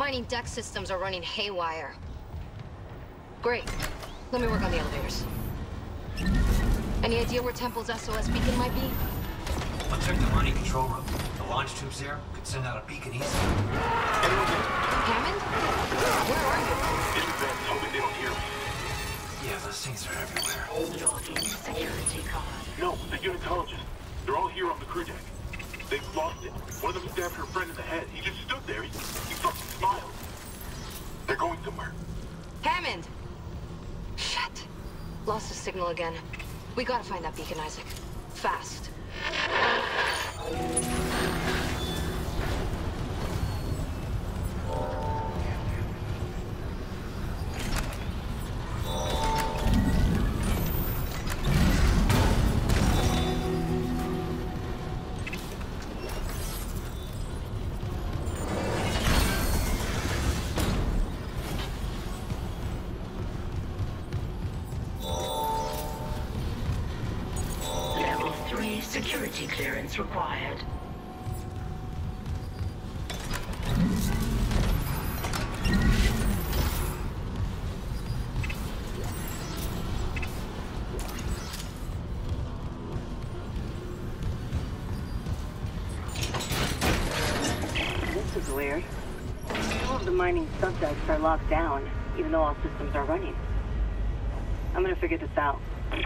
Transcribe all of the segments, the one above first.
mining deck systems are running haywire. Great. Let me work on the elevators. Any idea where Temple's SOS beacon might be? I'll check the mining control room. The launch tubes there could send out a beacon easily. Hammond? Where are you? In the vents, hoping they don't hear me. Yeah, those things are everywhere. Logging security card. No, the unitologists. They're all here on the crew deck. They've lost it. One of them stabbed her friend in the head. He just stood there. He fucking smiled. They're going somewhere. Hammond! Shit. Lost the signal again. We gotta find that beacon, Isaac. Fast. Security clearance required. This is weird. All of the mining subdecks are locked down, even though all systems are running. I'm gonna figure this out.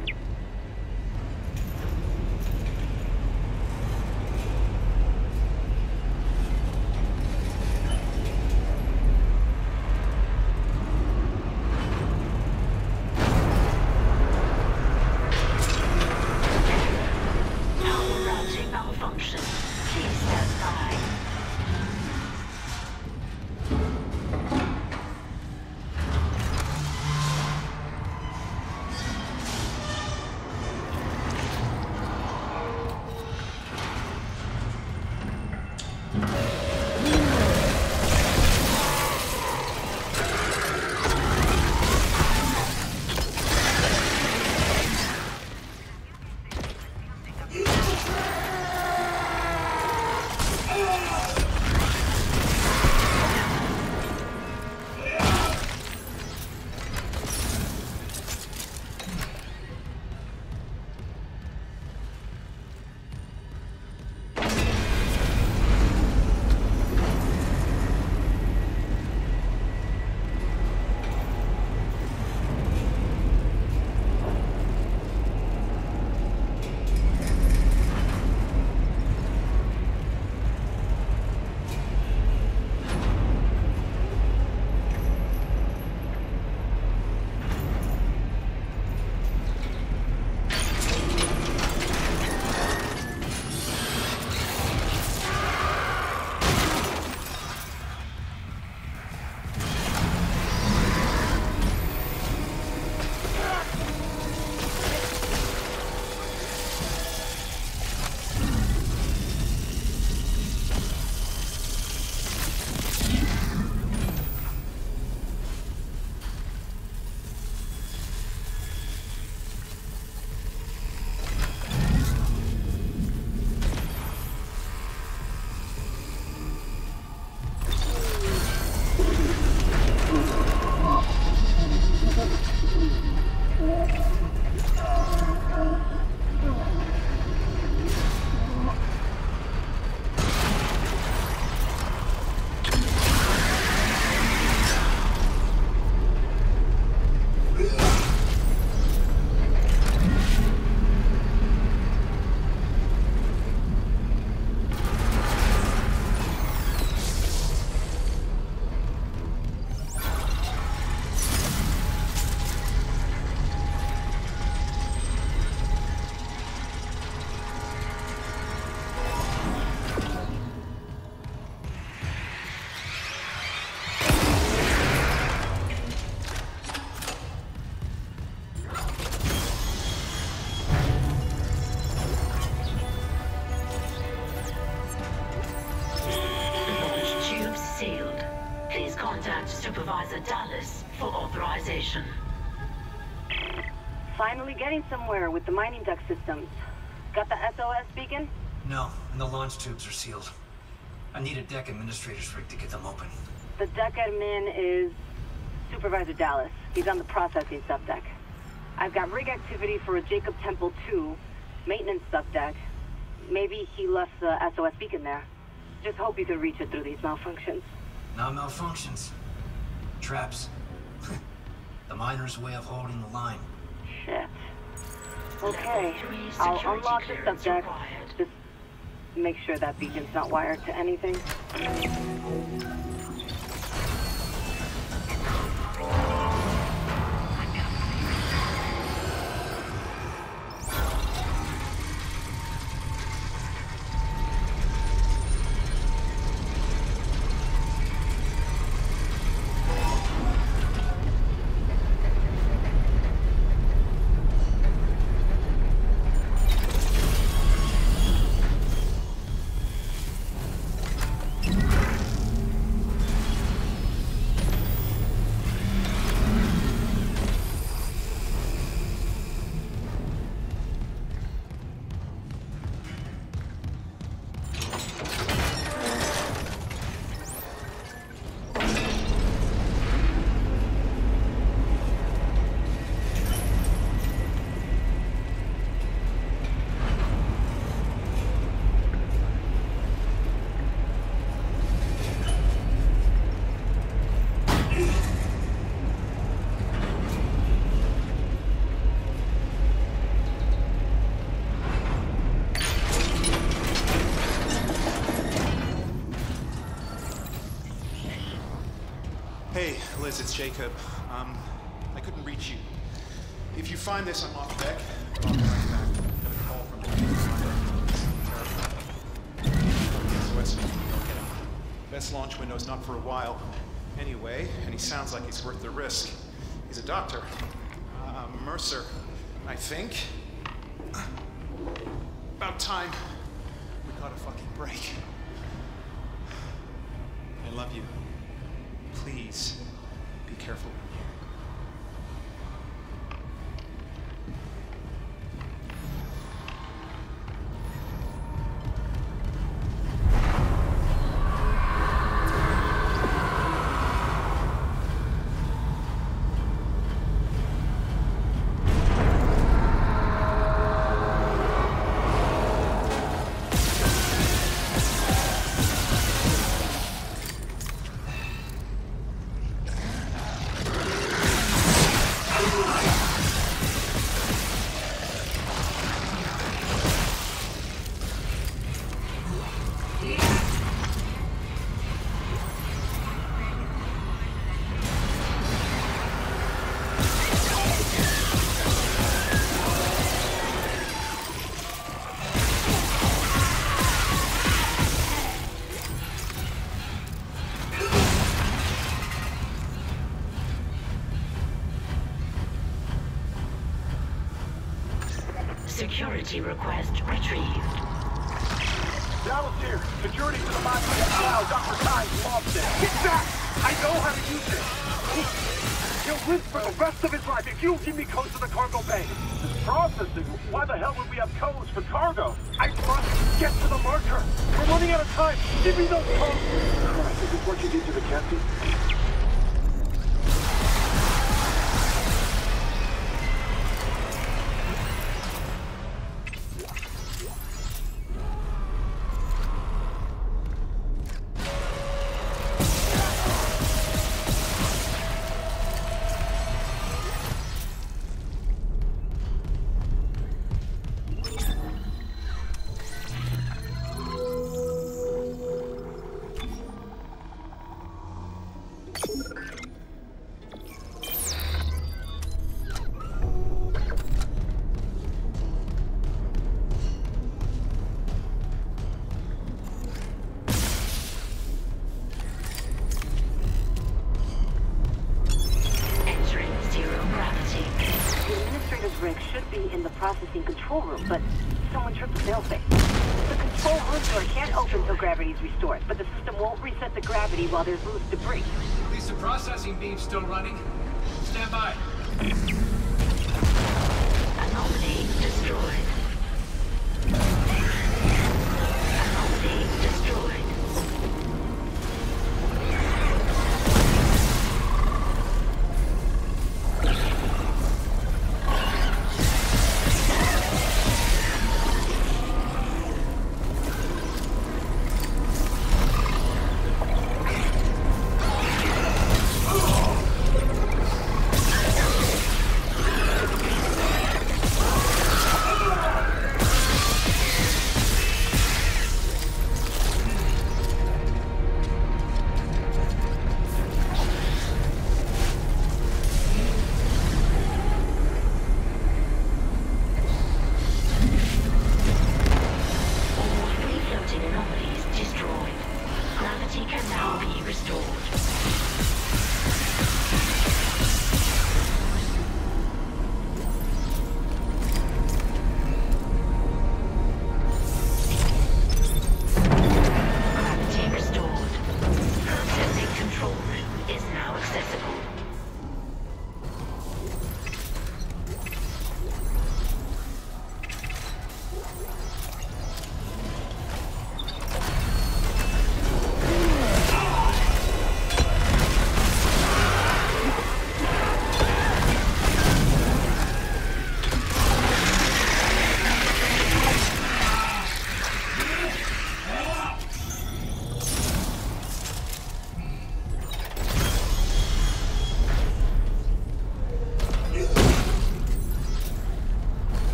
Supervisor Dallas for authorization. Finally getting somewhere with the mining duct systems. Got the SOS beacon? No, and the launch tubes are sealed. I need a deck administrator's rig to get them open. The deck admin is Supervisor Dallas. He's on the processing subdeck. I've got rig activity for a Jacob Temple 2, maintenance subdeck. Maybe he left the SOS beacon there. Just hope you can reach it through these malfunctions. Not malfunctions. Traps. The miner's way of holding the line. Shit. Okay, I'll unlock the subdeck. Just make sure that beacon's not wired to anything. Hey, Liz, it's Jacob. I couldn't reach you. If you find this, I'm off deck. I'll be right back. Got a call from the SOS. Best launch window's not for a while. Anyway, and he sounds like he's worth the risk. He's a doctor. Mercer, I think. About time. We got a fucking break. I love you. Please, be careful. Security request retrieved. Dallas here. Security to the mine. Wow, Dr. Kyne's lost it. Get back! I know how to use it. He'll live for the rest of his life if you give me codes to the cargo bay. This processing. Why the hell would we have codes for cargo? I must get to the marker. We're running out of time. Give me those codes. Is this what you did to the captain? Processing control room, but someone tripped the failsafe. The control room door can't open until gravity's restored, but the system won't reset the gravity while there's loose debris. At least the processing beam's still running. Stand by. Anomaly destroyed. Anomaly destroyed.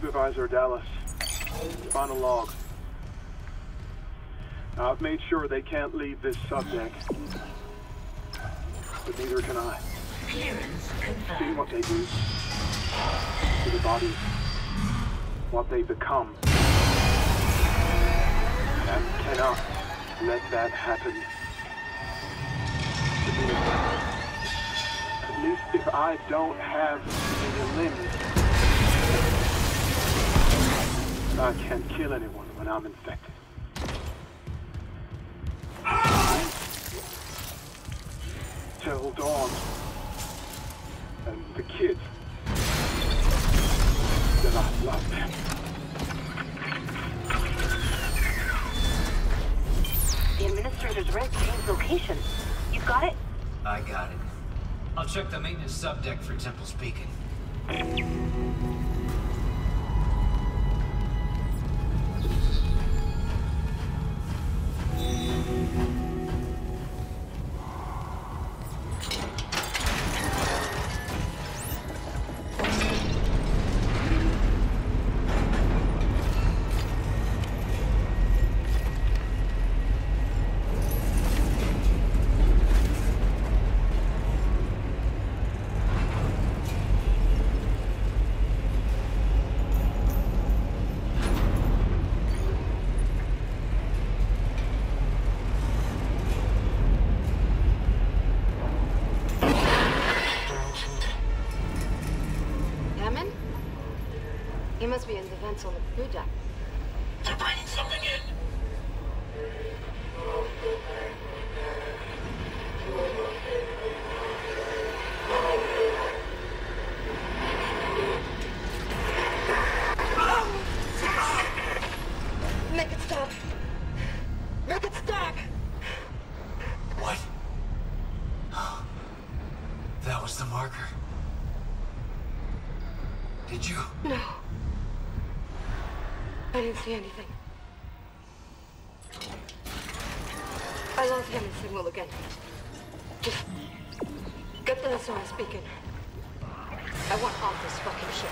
Supervisor Dallas. Final log. Now, I've made sure they can't leave this subdeck. But neither can I. Clearance See confirmed. what they do to the bodies. What they become. And I cannot let that happen to me. At least if I don't have any limbs, I can't kill anyone when I'm infected. Tell Dawn and the kids that I love them. The administrator's rig changed location. You got it? I got it. I'll check the maintenance subdeck for Temple's Beacon. He must be in the vents on the crew deck. They're bringing something in. Make it stop! Make it stop! What? That was the marker. Did you? No. I didn't see anything. I lost him and signal again. Just get the SOS beacon. I want off this fucking ship.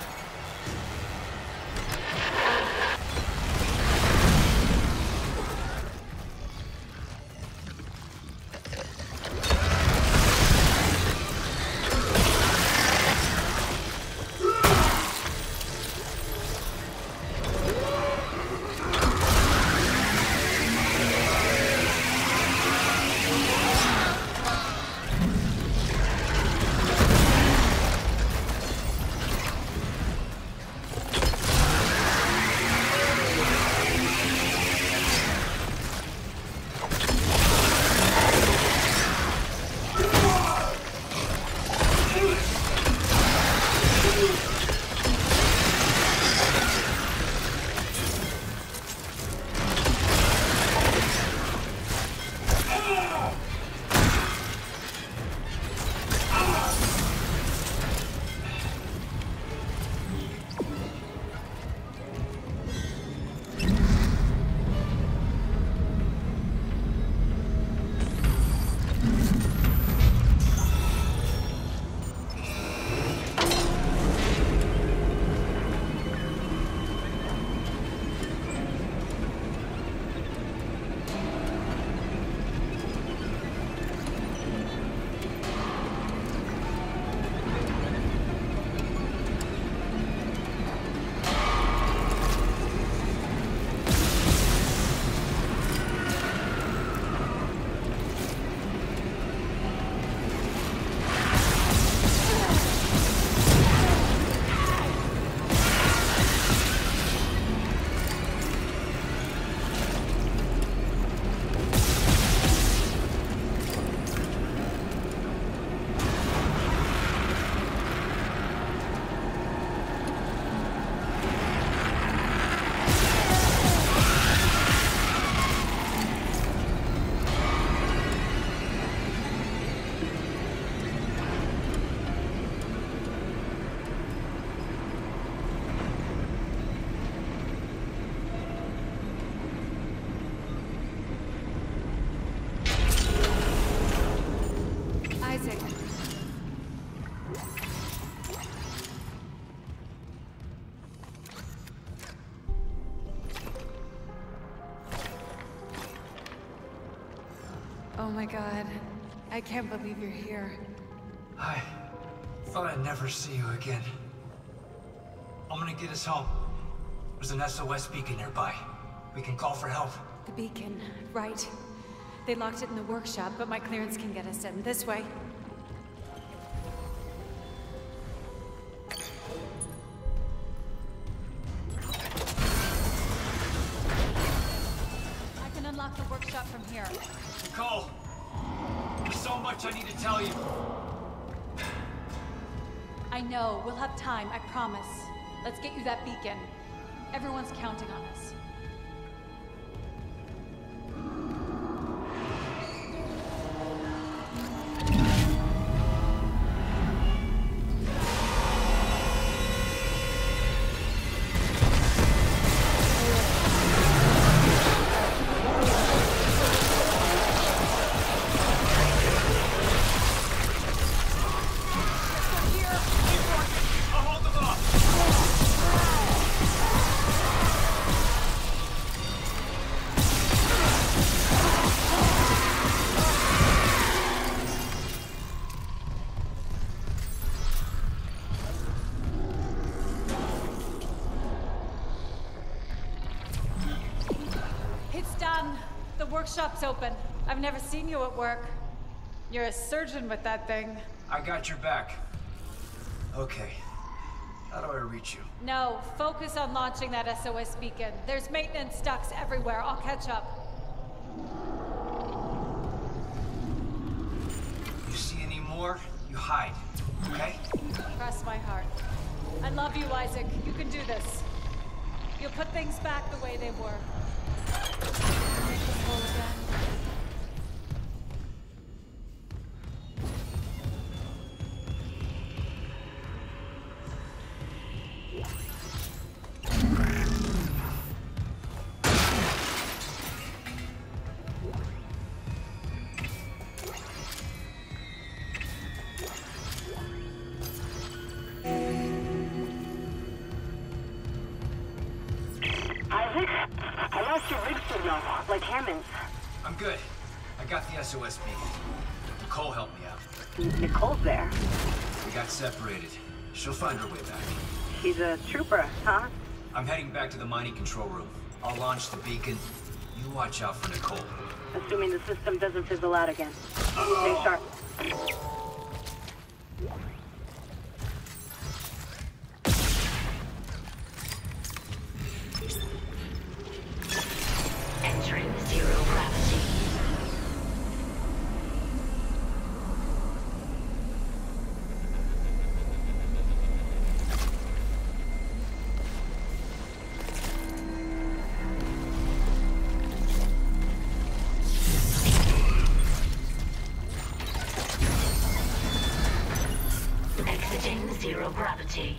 Isaac. God. I can't believe you're here. I thought I'd never see you again. I'm gonna get us home. There's an SOS beacon nearby. We can call for help. The beacon, right. They locked it in the workshop, but my clearance can get us in. This way. I can unlock the workshop from here. Nicole! There's so much I need to tell you. I know. We'll have time, I promise. Let's get you that beacon. Everyone's counting on us. Workshop's open. I've never seen you at work. You're a surgeon with that thing. I got your back. Okay. How do I reach you? No, focus on launching that SOS beacon. There's maintenance ducts everywhere. I'll catch up. You see any more? You hide, okay? Cross my heart. I love you, Isaac. You can do this. You'll put things back the way they were. Make us whole again. Isaac? I lost your rig signal, like Hammond's. I'm good. I got the SOS beacon. Nicole helped me out. Nicole's there. We got separated. She'll find her way back. She's a trooper, huh? I'm heading back to the mining control room. I'll launch the beacon. You watch out for Nicole. Assuming the system doesn't fizzle out again. Stay sharp. Entering zero gravity. Exiting zero gravity.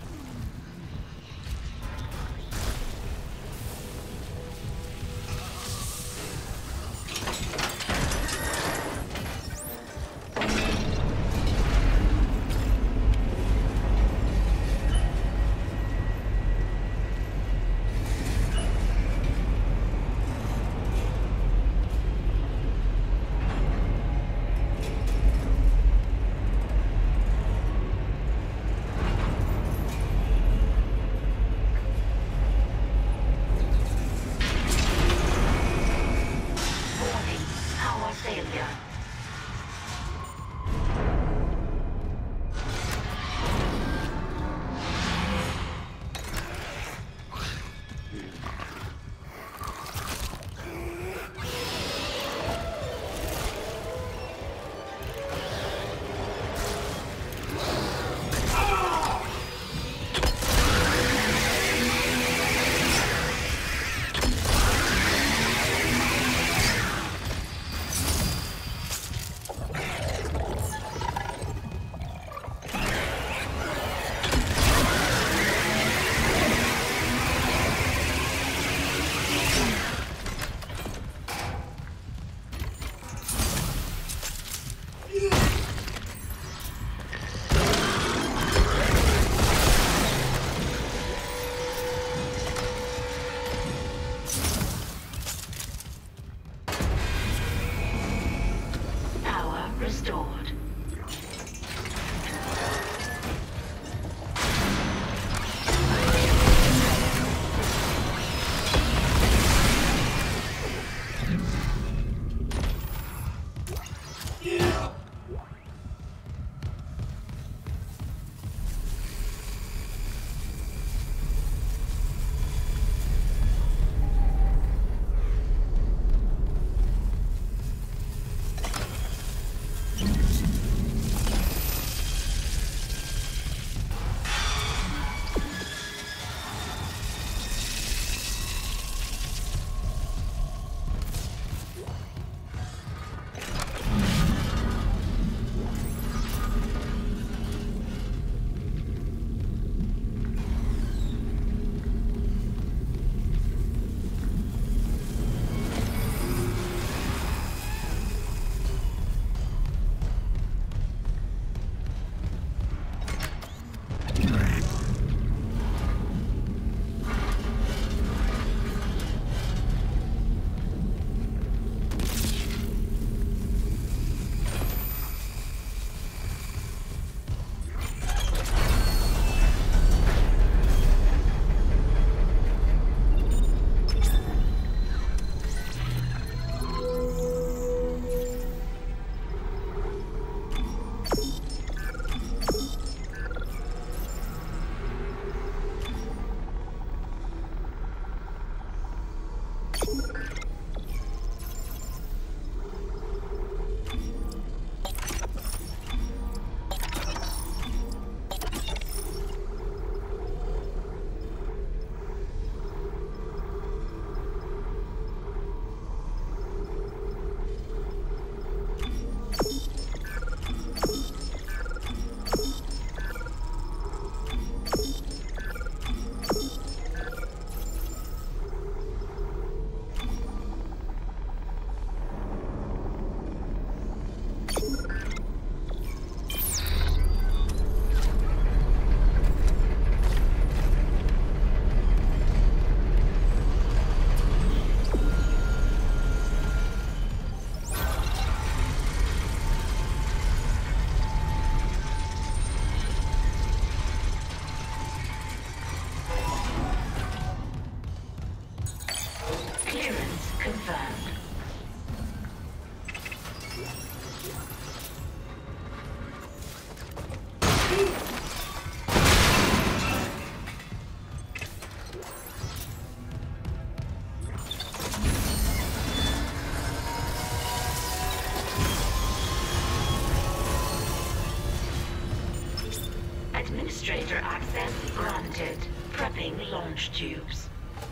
Administrator access granted. Prepping launch tubes.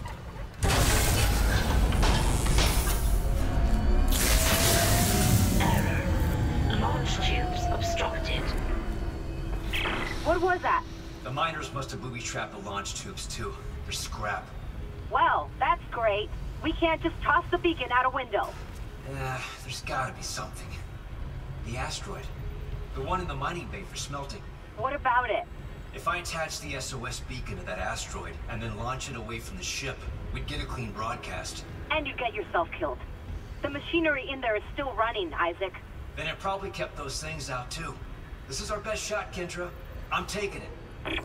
Error. Launch tubes obstructed. What was that? The miners must have booby-trapped the launch tubes, too. They're scrap. Well, that's great. We can't just toss the beacon out a window. There's gotta be something. The asteroid. The one in the mining bay for smelting. What about it? If I attach the SOS beacon to that asteroid and then launch it away from the ship, we'd get a clean broadcast. And you get yourself killed. The machinery in there is still running, Isaac. Then it probably kept those things out, too. This is our best shot, Kendra. I'm taking it.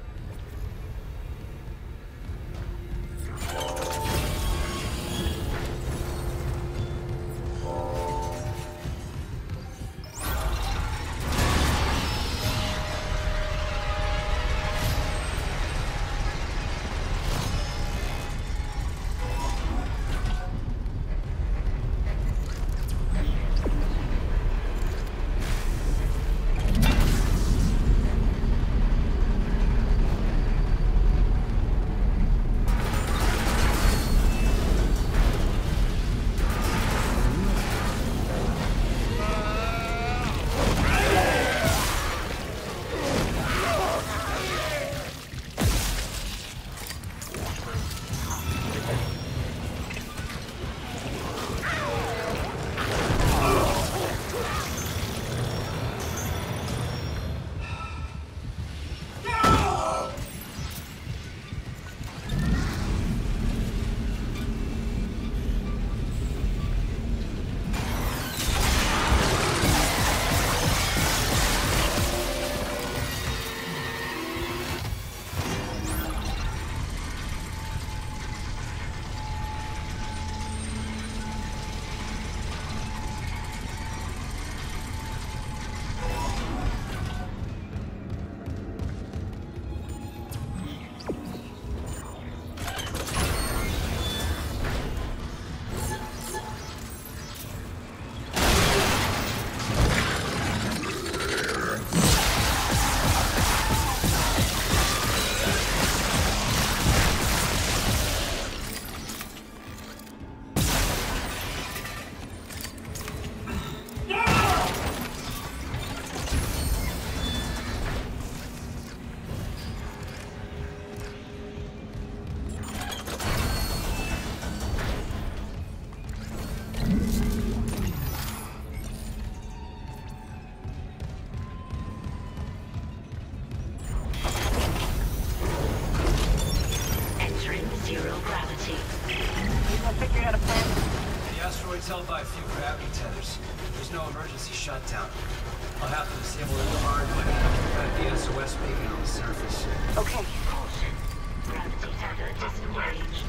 Held by a few gravity tethers. There's no emergency shutdown. I'll have to disable it the hard way. Got the SOS beacon on the surface. Okay. Caution. Gravity tether disengaged.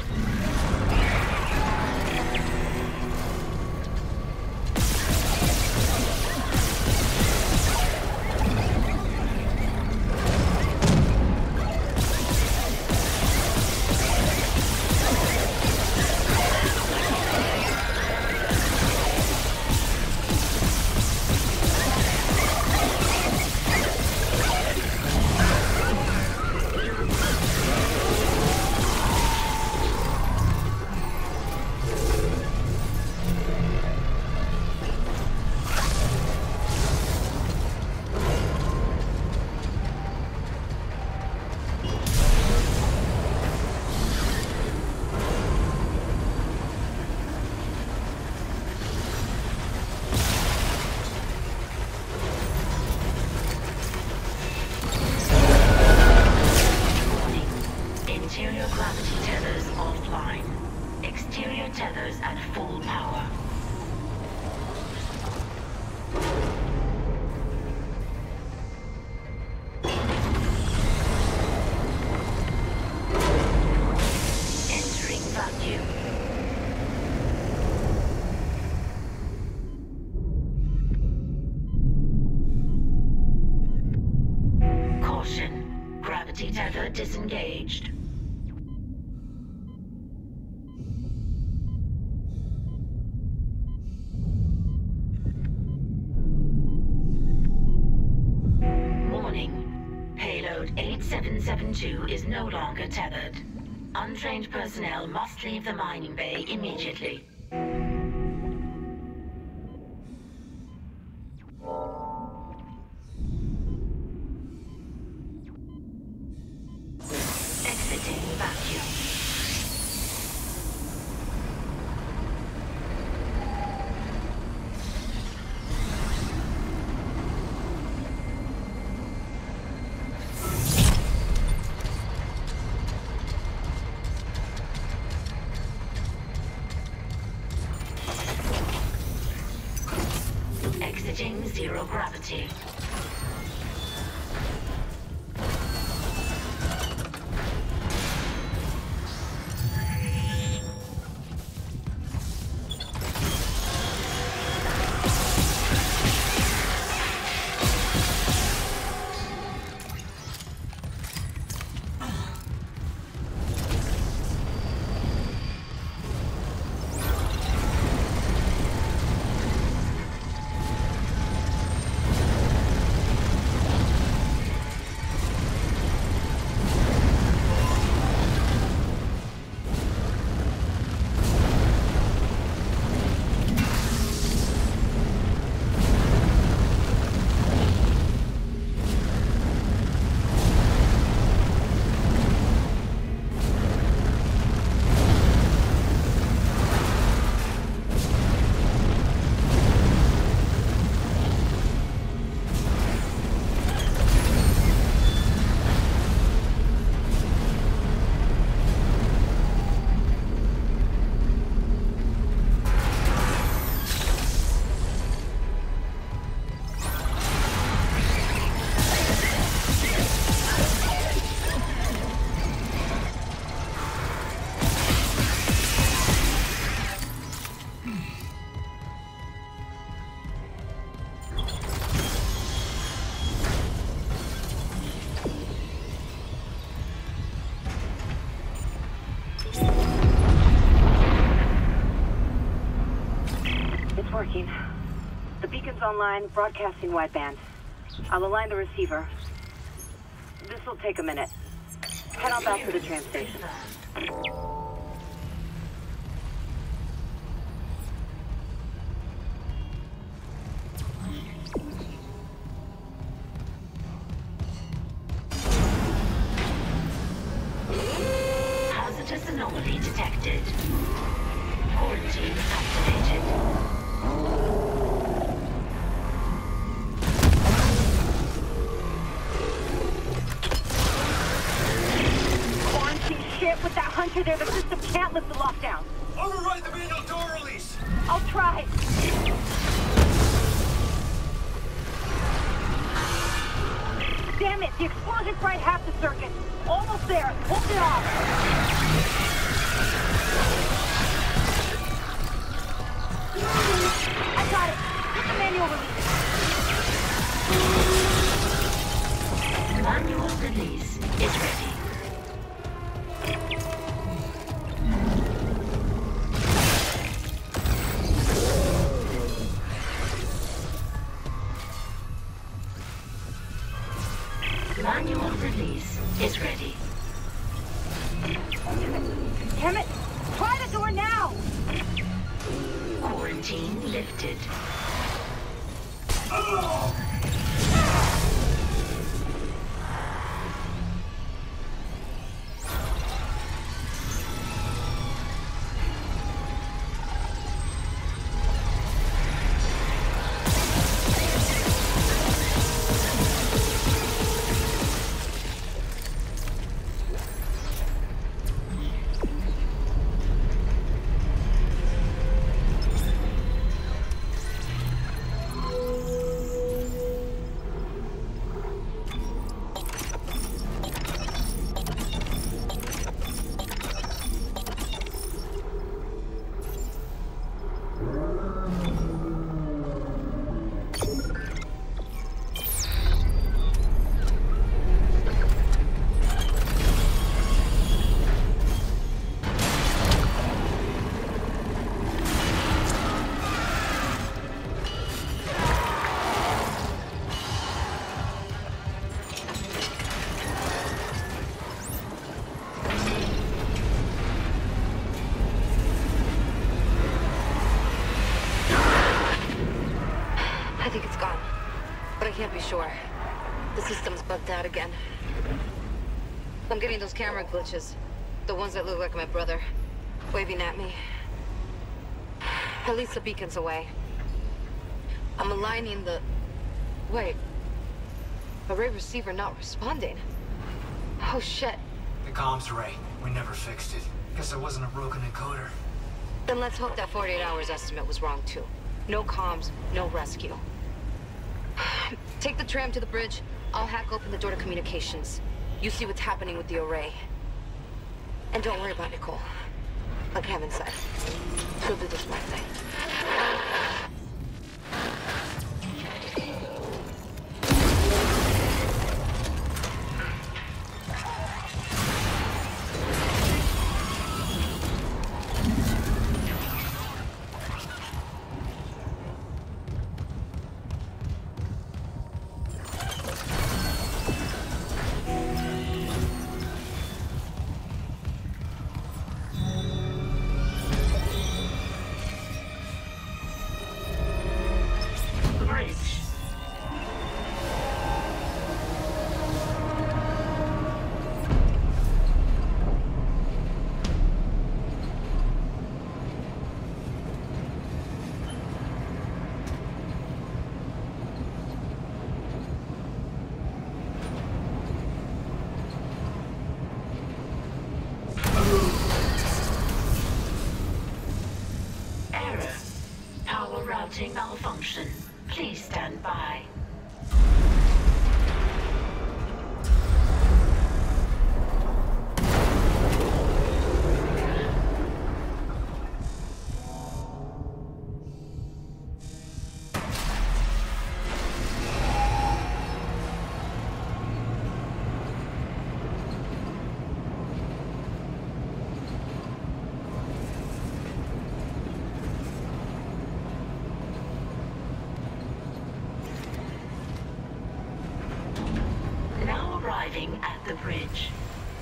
Tether disengaged. Warning. Payload Payload 8772 is no longer tethered. Untrained personnel must leave the mining bay immediately. Exiting vacuum. Exiting zero gravity. Working. The beacon's online, broadcasting wideband. I'll align the receiver. This will take a minute. Head on back to the tram station. Hazardous anomaly detected. Quarantine activated. Shit, with that hunter there, the system can't lift the lockdown. Override the manual door release! I'll try. Damn it, the explosion fried half the circuit. Almost there. Hold it off. I got it. Get the manual release. Manual release is ready. Manual release is ready. Damn it! Try the door now! Quarantine lifted. can't be sure. The system's bugged out again. I'm getting those camera glitches. The ones that look like my brother. Waving at me. At least the beacon's away. I'm aligning the... Wait. Array receiver not responding. Oh shit. The comms array. We never fixed it. Guess there wasn't a broken encoder. Then let's hope that 48 hours estimate was wrong too. No comms, no rescue. Take the tram to the bridge. I'll hack open the door to communications. You see what's happening with the array. And don't worry about Nicole. Like Hammond said, she'll do this right thing. Malfunction. Please stand by. Arriving at the bridge.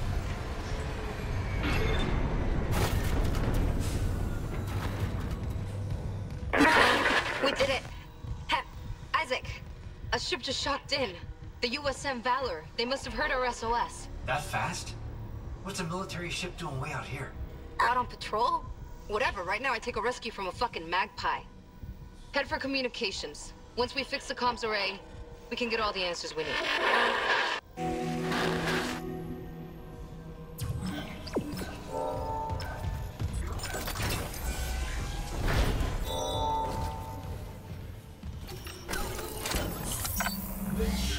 We did it! Isaac! A ship just shocked in. The USM Valor. They must have heard our SOS. That fast? What's a military ship doing way out here? Out on patrol? Whatever, right now I take a rescue from a fucking magpie. Head for communications. Once we fix the comms array, we can get all the answers we need. This